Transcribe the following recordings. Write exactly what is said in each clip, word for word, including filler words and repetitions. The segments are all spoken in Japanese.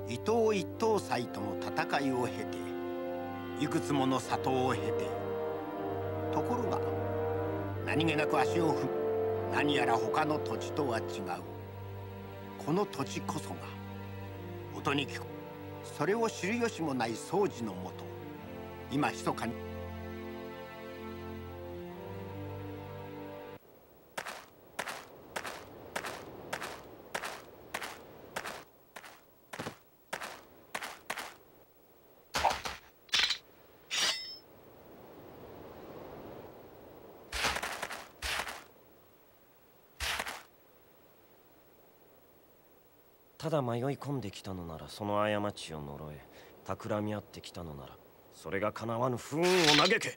伊藤一等斎との戦いを経て、いくつもの里を経て、ところが何気なく足を踏む何やら他の土地とは違う。この土地こそが音に聞く。それを知る由もない宗司のもと、今密かにただ迷い込んできたのならその過ちを呪え、企み合ってきたのならそれが叶わぬ不運を嘆け。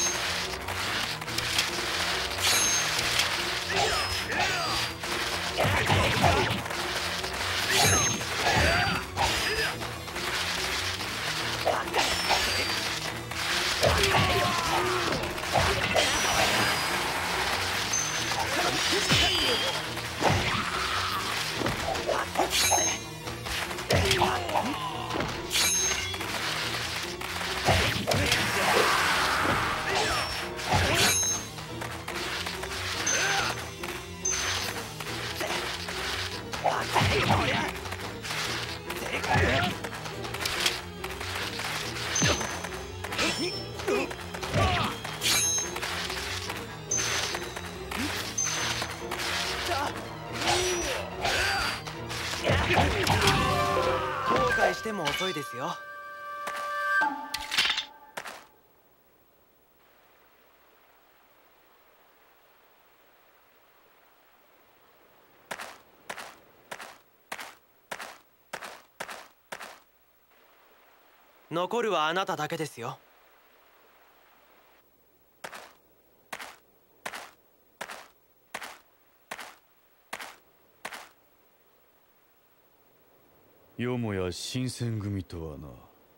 Yeah! 後悔しても遅いですよ。残るはあなただけですよ。 よもや新選組とはな。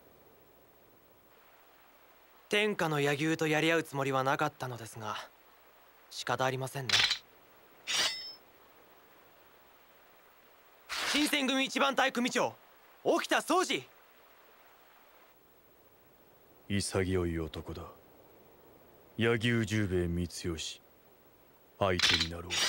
天下の柳生とやり合うつもりはなかったのですが、仕方ありませんね。新選組一番隊組長沖田総司。 潔い男だ。柳生十兵衛光義、相手になろう。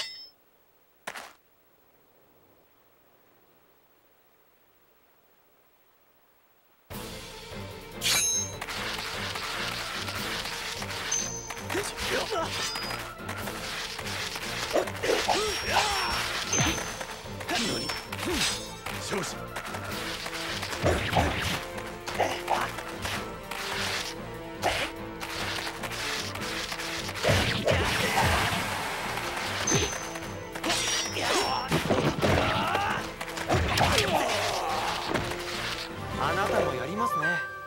少子あなたもやりますね。